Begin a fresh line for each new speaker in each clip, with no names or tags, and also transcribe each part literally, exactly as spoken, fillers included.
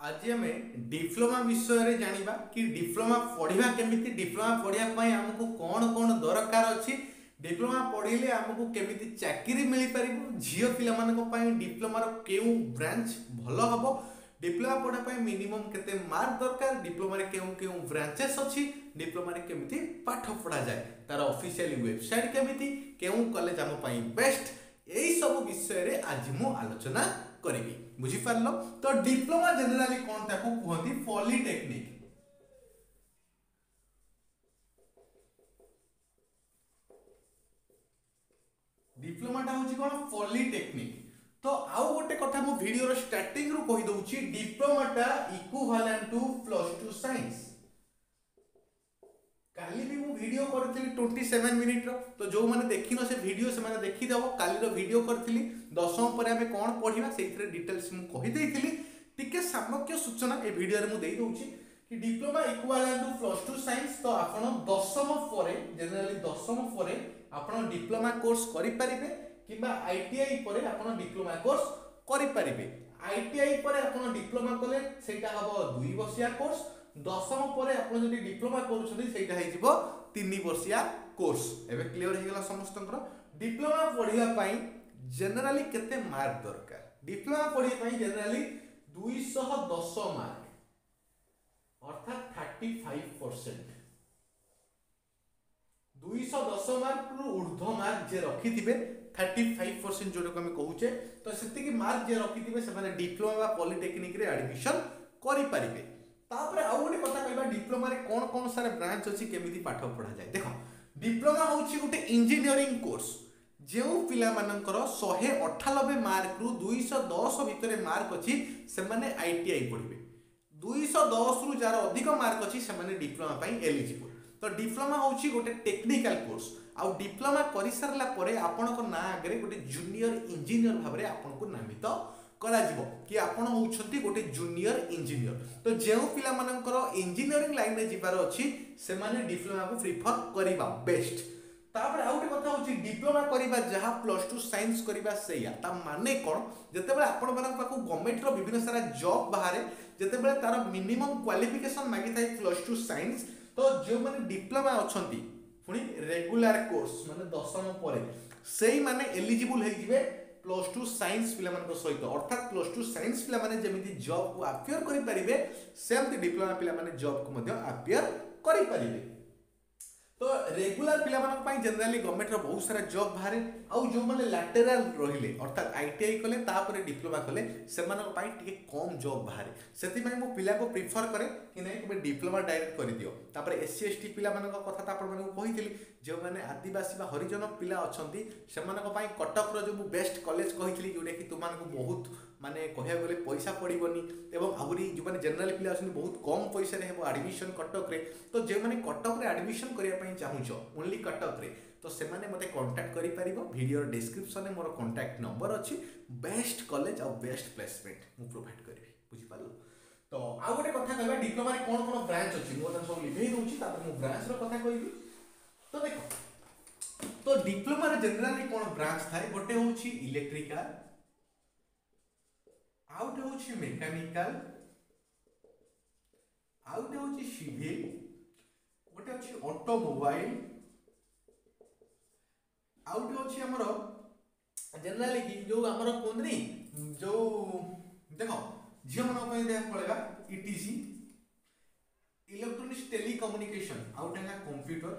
आज आम डिप्लोमा विषय जानिबा कि डिप्लोमा पढ़ा केमिति डिप्लोमा पढ़ा पाई हमको कौन कौन दरकार अच्छी डिप्लोमा पढ़ले आमको केमिति चाकरी मिल पार झील पाई डिप्लोमार केउ ब्रांच भल हम डिप्लोमा पढ़ा मिनिमम केते मार्क दरकार डिप्लोमा केउ केउ ब्रांचेस अच्छी डिप्लोमा केमिति पाठ पढ़ा जाए तार ऑफिशियल वेबसाइट केमिति केउ कॉलेज आम पाई बेस्ट यही सब विषय आज मु आलोचना करी बुझी पारलो। तो डिप्लोमा जनरली कौन ताको कहती पॉलिटेक्निक डिप्लोमाटा होची कोन पॉलिटेक्निक। तो आउ गोटे कथा मो वीडियो रो स्टार्टिंग रो कहि दउची डिप्लोमाटा equivalent to plus two science. काली भी मु वीडियो करथिली सत्ताईस मिनिट रो तो जो माने देखिनो से वीडियो से माने देखि देबो काली रो वीडियो करथिली दशम पर हमें कोन पढिबा सेइथरे डिटेल्स मु कहि देइथिली टिके सामग्री सूचना ए वीडियो रे मु देइ दउची कि diploma equivalent to plus two science. तो आपण दशम परे जनरली दशम परे आपण डिप्लोमा कोर्स करि परिबे किबा आईटीआई परे आपण डिप्लोमा कोर्स करि परिबे। आईटीआई परे आपण डिप्लोमा कले सेटा हबो दुई वर्षिया कोर्स दशम पर आप डिप्लोमा कर तीन वर्षिया कोर्स एवं क्लियर हो गला समस्त डिप्लोमा पढ़ाई जनरली केते मार्क दरकार डिप्लोमा पढ़ाई जनरली दो सौ दस मार्क अर्थात पैंतीस परसेंट दो सौ दस मार्क रु ऊर्ध्व मार्क जे रखि थिबे पैंतीस परसेंट जो हम कहूचे तो सेति मार्क जे रखि थिबे से माने डिप्लोमा पॉलिटेक्निक रे एडमिशन करि परिबे। तापर आउ गोटे कथा कहबा डिप्लोमा रे कोन कोन सारे ब्रांच अछि केमिति पाठ पढ़ा जाय। देखो डिप्लोमा होछि गोटे इंजीनियरिंग कोर्स जेउ पिला मानकर एक सौ अठानवे मार्क रु दो सौ दस भितरे मार्क अछि से माने आईटीआई पढ़िबे दो सौ दस रु जार अधिक मार्क अछि से माने डिप्लोमा पई एलिजिबल। तो डिप्लोमा होछि गोटे टेक्निकल कोर्स आउ डिप्लोमा करि सरला परे आपन को ना आगरे गोटे जूनियर इंजीनियर भाबरे आपन को नामित करा जिवो कि आपण होउछंती गोटे जूनियर इंजीनियर। तो जेउ पिला मानकर इंजीनियरिंग लाइन रे जिबार अछि से माने डिप्लोमा को प्रिफर करिबा बेस्ट। तापर आउ गोटे कथा होछि डिप्लोमा करिबा जहा प्लस टू साइंस करिबा सेया ता माने कोन जतेबेले आपण मानक पाखु गवर्नमेंट रो विभिन्न सारा जॉब बाहरे जतेबेले तार मिनिमम क्वालिफिकेशन मागी थाई प्लस टू साइंस। तो जो माने डिप्लोमा अछंती पुनी रेगुलर कोर्स माने दशम परे सेही माने एलिजिबल हे जिवे प्लस टू साइंस पिला मन सहित अर्थात प्लस टू साइंस पिला माने जेमिति जॉब को अपियर करि परिबे सेमति डिप्लोमा पिला माने जॉब को मध्य अपियर करि परिबे। तो रेगुलर पिला मन पई जनरली गवर्नमेंट रो बहुत सारा जॉब बाहरे आउ जो माने लैटरल रहिले अर्थात आईटीआई कले तापर डिप्लोमा कले से मानक पई टिके कम जॉब बाहरे सेति पई मो पिला को प्रिफर करे कि नै कि डिप्लोमा डायरेक्ट करि दियो। तापर एससी एसटी पिला मानक कथा तापर माने कहिथिली जो माने आदिवासी बा हरिजन पिला अछंती से मानक पई कटक रो जो बेस्ट कॉलेज कहिथिली जोडे कि तुम मानक बहुत माने कहया गले पैसा पड़िबनी एवं आहुरी जो माने जनरल पिला अछंती बहुत कम पैसा रे हेबो एडमिशन कटक रे। तो जे माने कटक रे एडमिशन करिया पई चाहुचो ओनली कटक रे तो से माने मते कांटेक्ट करि परिबो वीडियो डिस्क्रिप्शन में मोर कांटेक्ट नंबर अछि बेस्ट कॉलेज और बेस्ट प्लेसमेंट मु प्रोवाइड करबी बुझी पालो। तो आ गोटे कथा कहबा डिप्लोमा रे कोन कोन ब्रांच अछि मो त सब लिखै दउची तापर मु ब्रांच रो कथा कहबी। तो देखो तो डिप्लोमा रे जनरली कोन ब्रांच थाए गोटे होछि इलेक्ट्रिकल आउट होछि मैकेनिकल आउट होछि सिविल गोटे अछि ऑटोमोबाइल आउट होछि हमरो जनरली कि जो हमरो कोननी जो देखो जे मन पय दे पड़ेगा ईटीसी इलेक्ट्रॉनिक्स टेलीकम्युनिकेशन आउट है कंप्यूटर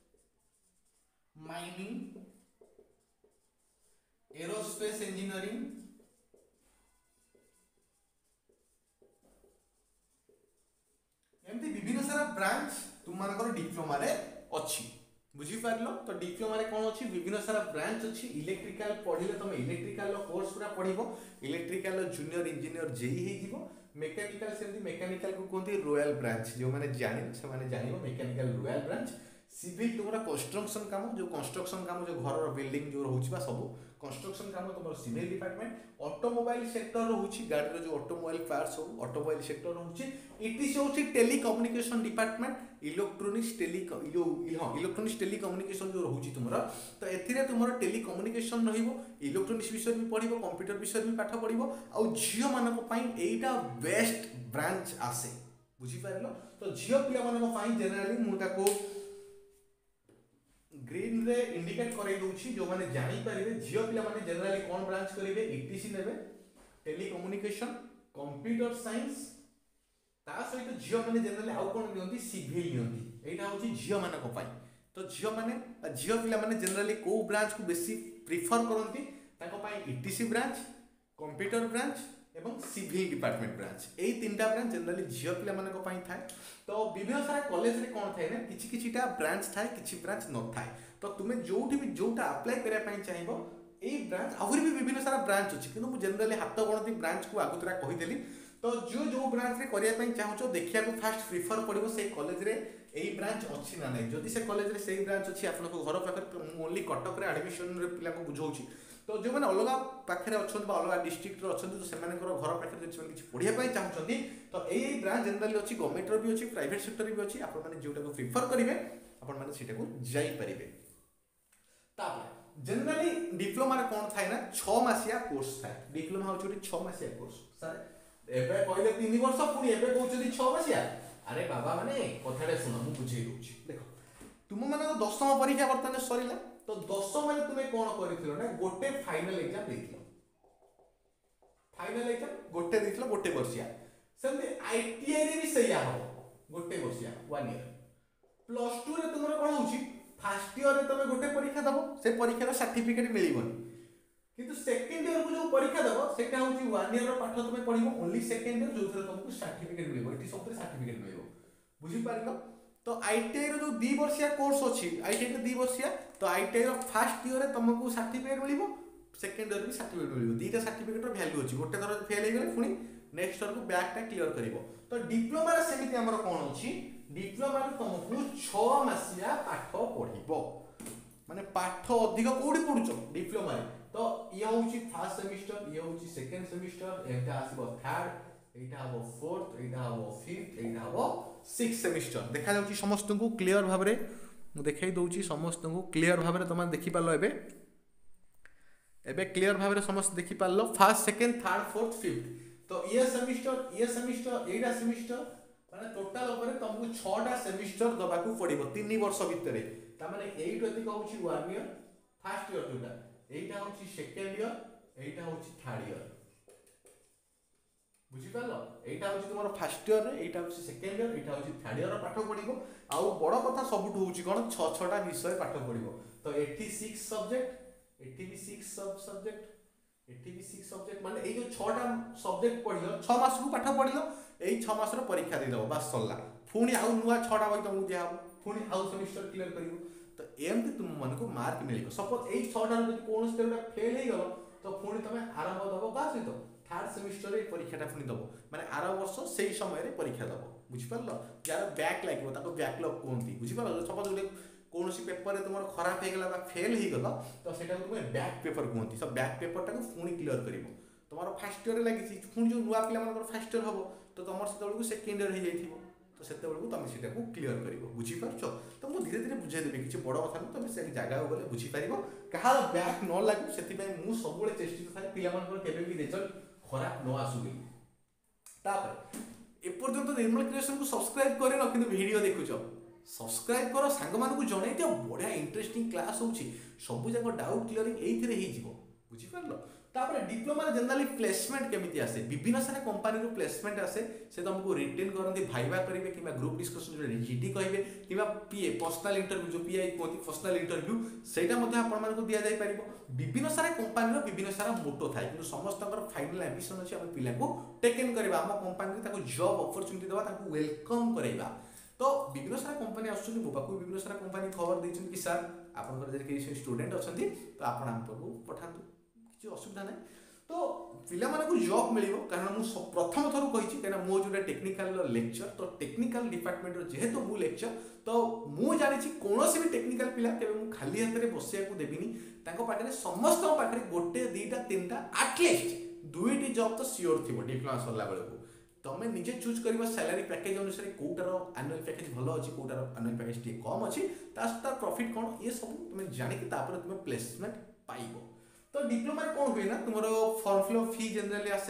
माइनिंग एरोस्पेस इंजीनियरिंग एमती विभिन्न सारा ब्रांच तुम मानकर डिप्लोमा रे अछि बुझी पारलो। तो डिप्लोमा रे कोन अछि विभिन्न सारा ब्रांच अछि इलेक्ट्रिकल पढिले तुम इलेक्ट्रिकल कोर्स पूरा पढिबो इलेक्ट्रिकल जूनियर इंजीनियर जेई हे जिवो मैकेनिकल सेमती मैकेनिकल को कोनती रॉयल ब्रांच जो माने जानि से माने जानिबो मैकेनिकल रॉयल ब्रांच। सिविल तुमरा कंस्ट्रक्शन काम जो कंस्ट्रक्शन काम जो घर बिल्डिंग जो रहउछि बा सब कंस्ट्रक्शन काम तुम सिविल डिपार्टमेंट ऑटोमोबाइल सेक्टर रहउछि गाड़ी रो जो ऑटोमोबाइल पार्ट्स हो ऑटोमोबाइल सेक्टर रहउछि इटीसी होछि टेलीकम्युनिकेशन डिपार्टमेंट इलेक्ट्रॉनिक्स टेली जो हां इलेक्ट्रॉनिक्स टेलीकम्युनिकेशन जो रहउछि तुमरा। तो एथिरे तुमरा टेलीकम्युनिकेशन रहिबो इलेक्ट्रॉनिक्स विषय भी पढिबो कंप्यूटर विषय भी पाठ पढिबो आ झियो मानक पई एटा बेस्ट ब्रांच आसे बुझी पारिलो। तो झियो पिला मानक पई जनरली मु ताको ग्रीन रे इंडिकेट करै दोछि जो माने जानि परिबे झियो पिला माने जनरली कोन ब्रांच करिवे ईटीसी नेबे टेलीकम्युनिकेशन कंप्यूटर साइंस ता सहित झियो माने जनरली आउ कोन नियंती सिविल नियंती एटा होछि झियो मानक पई। तो झियो माने झियो पिला माने जनरली को ब्रांच को बेसी प्रिफर करंती ताको पई ईटीसी ब्रांच कंप्यूटर ब्रांच एवं सिविल डिपार्टमेंट ब्रांच एई तीनटा ब्रांच जनरली झियो पिला मानक पई थाए। तो विभिन्न सारा कॉलेज रे कोन थाए ना किछि किछिटा ब्रांच थाए किछि ब्रांच न थाए। तो तुमे जोठी भी जोटा अप्लाई करिया पई चाहिबो एई ब्रांच आहुरी भी विभिन्न सारा ब्रांच अछि किंतु मु जनरली हाथ गणती ब्रांच को आगुतरा कहि देली। तो जो जो ब्रांच रे करिया पई चाहूचो देखिया को फास्ट प्रिफर पड़िबो से कॉलेज रे एई ब्रांच अछि ना नै जदि से कॉलेज रे सेई ब्रांच अछि आपन को घर पाखर ओनली कटक रे एडमिशन रे पिला को बुझौछि। तो जो माने अलग पाखरे अछन बा अलग डिस्ट्रिक्ट रे अछन तो सेमाने घर पाखरे जे किछि पढिया पई चाहउछन्ती तो एई ब्रांच जनरली अछि गवर्नमेंट रो भी अछि प्राइवेट सेक्टर भी अछि आपन माने जोटा को प्रिफर करिवे आपन माने सेटा को जाई परिबे। तापर जनरली डिप्लोमा रे कोन थाय ना छह मासिया कोर्स थाय। डिप्लोमा हो छोटी छह मासिया कोर्स सर एबे कहले तीन वर्ष पुनी एबे कहउछथि छह मासिया। अरे बाबा माने कथाडे सुन मु बुझेई दोछि देखो तुम माने दशम परीक्षा वर्तमान सरिला तो दशम माने तुमे कोन करिथिलो ना गोटे फाइनल एग्जाम देथिलो फाइनल एग्जाम गोटे देथिलो गोटे वर्षिया सेमते आईटीआई रे भी सैया हो गोटे वर्षिया वन ईयर प्लस टू रे तुमरे कोन होछि फर्स्ट ईयर रे तुमे गोटे परीक्षा दबो से परीक्षा रो सर्टिफिकेट मिलिबोनी किंतु सेकंड ईयर को जो परीक्षा दबो सेटा होछि वन ईयर रो पाठ तुमे पढिबो ओनली सेकंड ईयर जो थरे तुमको सर्टिफिकेट मिलिबो एटी सबरे सर्टिफिकेट मिलिबो बुझी पारिलो। तो आईटीआई रो जो दो वर्षिया कोर्स अछि आईटीआई रो दो वर्षिया तो आईटीआई रो फर्स्ट ईयर रे तुमको सर्टिफिकेट मिलिबो सेकंड ईयर भी सर्टिफिकेट मिलिबो दीटा सर्टिफिकेट रो वैल्यू अछि गोटे थर फेल हे गेले पुनी नेक्स्ट ईयर को बैक टा क्लियर करिवो। तो डिप्लोमा रे सेमिति हमर कोन अछि डिप्लोमा रे तुमको छह मासिया पाठ पढिबो माने पाठ अधिक कोडी पढुचो डिप्लोमा रे। तो ये होछि फर्स्ट सेमिस्टर ये होछि सेकंड सेमिस्टर एटा आसीबो थर्ड एटा हबो फोर्थ एटा हबो फिफ्थ एटा हबो सिक्स सेमिस्टर देखा जाउछि समस्त को क्लियर भाबरे मु देखाई दउछि समस्त को क्लियर भाबरे तमा देखि पालो एबे एबे क्लियर भाबरे समस्त देखि पालो first second third fourth fifth. तो ये सेमिस्टर ये सेमिस्टर एटा सेमिस्टर माने टोटल ऊपर तुमको छह टा सेमिस्टर दबाकू पड़िबो तीन वर्ष भितरे ता माने एट अति कहउछि वन ईयर फर्स्ट ईयर जोटा एटा होछि सेकंड ईयर एटा होछि थर्ड ईयर बुझी पालो एटा होछि तुम्हारा फर्स्ट ईयर रे एटा होछि सेकंड ईयर एटा होछि थर्ड ईयर पाठ पढिबो आउ बड़ कथा सबुठ होछि कोन छह छह टा विषय पाठ पढिबो। तो एटी सिक्स सब्जेक्ट एटी भी सिक्स सब सब्जेक्ट एटी भी सिक्स सब्जेक्ट माने ए जो छह टा सब्जेक्ट पढिलो छह मास को पाठ पढिलो एई छह मास रो परीक्षा दे दबो बस सरला पुनी आउ नुवा छह टा बई तुमको दिया हो पुनी आउ सेमिस्टर क्लियर करिवो। तो एमति तुम मन को मार्क मिलिबो सपोज एई छह टा जदि कोन स्टेटा फेल हे गलो तो पुनी तमे आरंभ दबो का सहित थर्ड सेमिस्टर रे परीक्षाटा पुनी दबो माने आर वर्ष सेही समय रे परीक्षा दबो बुझि पारलो यार बैक लागिवो ताको बैकलॉग कोनती बुझि पारलो सपोज गोटे कोनोसी पेपर रे तुमर खराब हे गेला बा फेल हे गलो तो सेटा तुमे बैक पेपर कोनती सब बैक पेपर टाको पुनी क्लियर करिवो तमरो फर्स्ट ईयर रे लागि पुनी जो नुवा पिला मानकर फर्स्ट ईयर हबो तो तमर से तळको सेकंड ईयर हे जाइथिबो तो सेते बेलको तमे सेटा को क्लियर करिवो बुझि पारछो। तो मु धीरे धीरे बुझाइ देबे किछि बड़ कथा न तमे से जगह गले बुझि पारिबो कहार बैक न लागु सेति पय मु सब बेले चेष्टित थाए पिला मानकर केबे भी रिजल्ट खराब न आसुबी। तापर ए पर्यंत निर्मल क्रिएशन को सब्सक्राइब करे न किंतु वीडियो देखुचो सब्सक्राइब करो सांग मान को जणै दियो बढिया इंटरेस्टिंग क्लास होउची सब जाको डाउट क्लियरिंग एइथिरे ही जीवो बुझि पारलो। तापर डिप्लोमा रे जनरली प्लेसमेंट केमिति आसे विभिन्न सारा कंपनी रो प्लेसमेंट आसे से तुमको रिटेन करंती भाइबा करिवे किबा ग्रुप डिस्कशन जो जीटी कहिबे किबा पीए पर्सनल इंटरव्यू जो पीआई कोती पर्सनल इंटरव्यू सेटा मध्ये आपण मान को दिया जाय परिबो विभिन्न सारा कंपनी रो विभिन्न सारा मोटो थाय किंतु समस्तकर फाइनल एम्बिशन अछि हम पिला को टेकन करबा हम कंपनी रे ताको जॉब अपॉर्चुनिटी देबा ताको वेलकम करैबा। तो विभिन्न सारा कंपनी आछुनी मो पाकु विभिन्न सारा कंपनी खबर दैछन कि सर आपनकर जे कि स्टूडेंट अछंती तो आपण हम को पठातु किछि असुविधा नै। तो पिला माने को जॉब मिलिबो कारण मु प्रथम थरु कहिछि केना मो जोटा टेक्निकल लेक्चर तो टेक्निकल डिपार्टमेंट रो जेहेतु मु लेक्चर तो मु जानि छि कोनोसी भी टेक्निकल पिला केबे मु खाली हाथ रे बसिया को देबिनी ताको पाखरे समस्त पाखरे गोटे दीटा तीनटा एटलीस्ट दुईटी जॉब तो सियोर थिबो डिप्लोमा सरला बेले को तमे निजे चूज करबा सैलरी पैकेज अनुसार कोटार एनुअल पैकेज भलो अछि कोटार एनुअल पैकेज टी कम अछि तास्ता प्रॉफिट कोन ये सब तुमे जानि कि तापर तुमे प्लेसमेंट पाइबो। तो डिप्लोमा रे कोन होय ना तुमरो form fill up fee generally आसे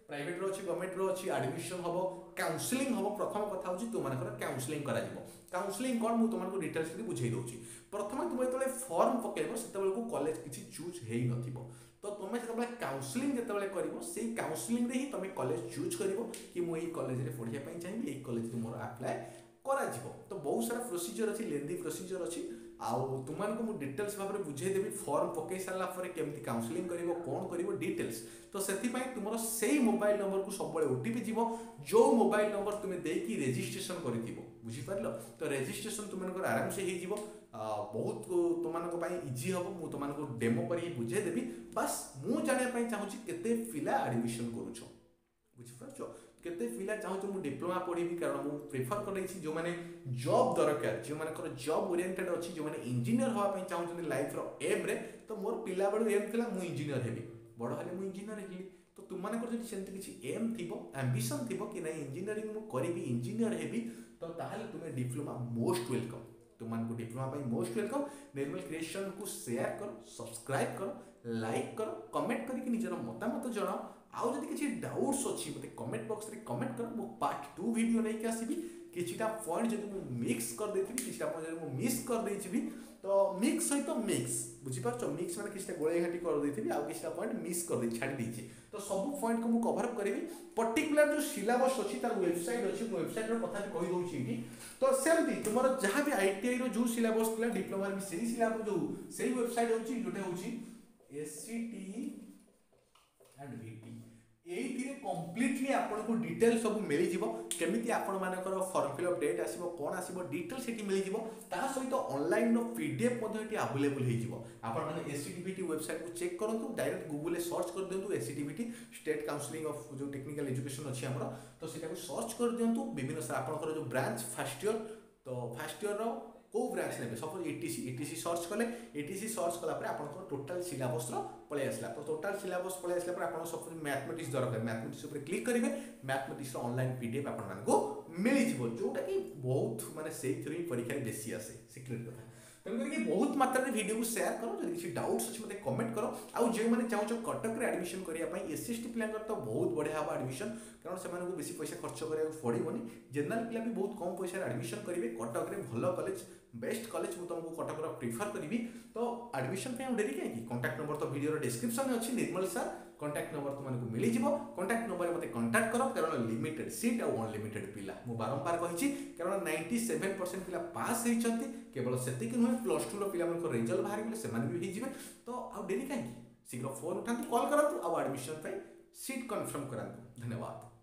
प्राइवेट रो अछि गवर्नमेंट रो अछि एडमिशन हबो काउंसलिंग हबो प्रथम कथा होछि तुम मानकर काउंसलिंग करा जिवो काउंसलिंग कोन मु तुमको डिटेल्स रे बुझेई दोछि प्रथम तुम जतले फॉर्म पकेबो सेतबेले को कॉलेज किछि चूज हेई नथिबो तो तुम सेतबेले काउंसलिंग जतबेले करिवो सेई काउंसलिंग रे ही तुम कॉलेज चूज करिवो कि मु एई कॉलेज रे पढिया पई चाहिबी एई कॉलेज रे मोर अप्लाई करा जिवो तो बहुत सारा प्रोसीजर अछि लेंदी प्रोसीजर अछि आउ तुमको मु डिटेल्स भाबरे बुझे देबी फॉर्म पके साला परे केमती काउंसलिंग करिवो कोन करिवो डिटेल्स तो सेति पई तुमरो सेही मोबाइल नंबर को सब बळे ओटीपी जीवो जो मोबाइल नंबर तुमे देकी रजिस्ट्रेशन करिथिबो बुझी परलो तो रजिस्ट्रेशन तुमनकर आराम से ही जीवो बहुत तुमनको पई इजी हबो मु तुमनको डेमो करी बुझे देबी बस मु जाने पई चाहूची केते पिला एडमिशन करूछो बुझी परछो केते पिला चाहूछु मु डिप्लोमा पढिबी कारण मु प्रेफर करै छी जो माने जॉब दरकार जो माने जॉब ओरिएंटेड अछि जो माने इंजीनियर होवा पई चाहूछु लाइफ रो एम रे तो मोर पिला बडू एम थिला मु इंजीनियर हेबी बड़ हले मु इंजीनियर हेली तो तुम मानकर जदि सेंति किछि एम थिबो एम्बिशन थिबो कि नै इंजीनियरिंग मु करिबी इंजीनियर हेबी तो ताहाले तुमे डिप्लोमा मोस्ट वेलकम तुमको डिप्लोमा पई मोस्ट वेलकम निर्मल क्रिएशन को शेयर करो सब्सक्राइब करो लाइक करो कमेंट करके निजर मतामत जणाओ आउ जदि किछि डाउट्स अछि मते कमेंट बॉक्स रे कमेंट करो मु पार्ट टू वीडियो नै के आसीबी किछिटा पॉइंट जदि मु मिक्स कर देथिबी किछिटा पॉइंट जदि मु मिस कर देथिबी तो मिक्स सहित मिक्स बुझी पारछो मिक्स माने किछटा गोळे घाटी कर देथिबी आउ किछटा पॉइंट मिस कर दे छाडी देछि तो सब पॉइंट को मु कवर अप करबी पर्टिकुलर जो सिलेबस अछि तार वेबसाइट अछि वेबसाइट रो कथा कहि दउछि इटी तो सेमती तुमरो जहां भी आईटीआई रो जो सिलेबस थिला डिप्लोमा में सेही सिलेबस जो सेही वेबसाइट अछि जोटे होछि एससीटी एंड वीटी एइथिरे कंप्लीटली आपन को डिटेल सब मिली जिवो केमिति आपन मानकर फॉर्म फिल अप डेट आसीबो कोन आसीबो डिटेल सेठी मिली जिवो ता सहित ऑनलाइन नो पीडीएफ मध्ये एठी अवेलेबल हे जिवो आपन माने एससीटीबीटी वेबसाइट को चेक करंतु डायरेक्ट गूगल ले सर्च कर देंतु एससीटीबीटी स्टेट काउंसलिंग ऑफ जो टेक्निकल एजुकेशन अछि हमरो तो सेटा को सर्च कर देंतु विभिन्न सारा आपनकर जो ब्रांच फर्स्ट ईयर तो फर्स्ट ईयर रो को ब्रांच नेबे सपोज एटीसी एटीसी सर्च कले एटीसी सर्च कला पर आपन टोटल सिलेबस रो पळे आसला तो टोटल सिलेबस पळे आसला पर आपन सपोज मैथमेटिक्स दरकार मैथमेटिक्स ऊपर क्लिक करिवे मैथमेटिक्स रो ऑनलाइन पीडीएफ आपन मान को मिली जिवो जोटा कि बहुत माने सेही थ्री परीक्षा बेसी आसे सिक्रेट कथा तेणु करके बहुत मात्रा रे वीडियो को शेयर करो जदि किसी डाउट्स अछि मते कमेंट करो आउ जे माने चाहो कटक रे एडमिशन करिया पई एसएसटी प्लानर तो बहुत बढ़िया हबा एडमिशन कारण से मानको बेसी पैसा खर्च करिया पड़िबोनी जनरल पिला भी बहुत कम पैसा एडमिशन करिवे कटक रे भलो कॉलेज बेस्ट कॉलेज मु तुमको कटक रो प्रेफर करिवि तो एडमिशन पे डेरी काहे की कांटेक्ट नंबर तो वीडियो रो डिस्क्रिप्शन में अछि निर्मल सर कांटेक्ट नंबर तुमको मिली जिवो कांटेक्ट नंबर मते कांटेक्ट करो कारण लिमिटेड सीट और अनलिमिटेड पिला मु बारंबार कहिछि कारण सत्तानवे परसेंट पिला पास हेइ छथि केवल सेति कि नुहे प्लस टू रो पिला मन को रिजल्ट बाहर गेले से माने भी हेइ जिवे तो आ डेरी काहे की शीघ्र फोन उठांतु कॉल करंतु आ एडमिशन पे सीट कंफर्म करंतु धन्यवाद।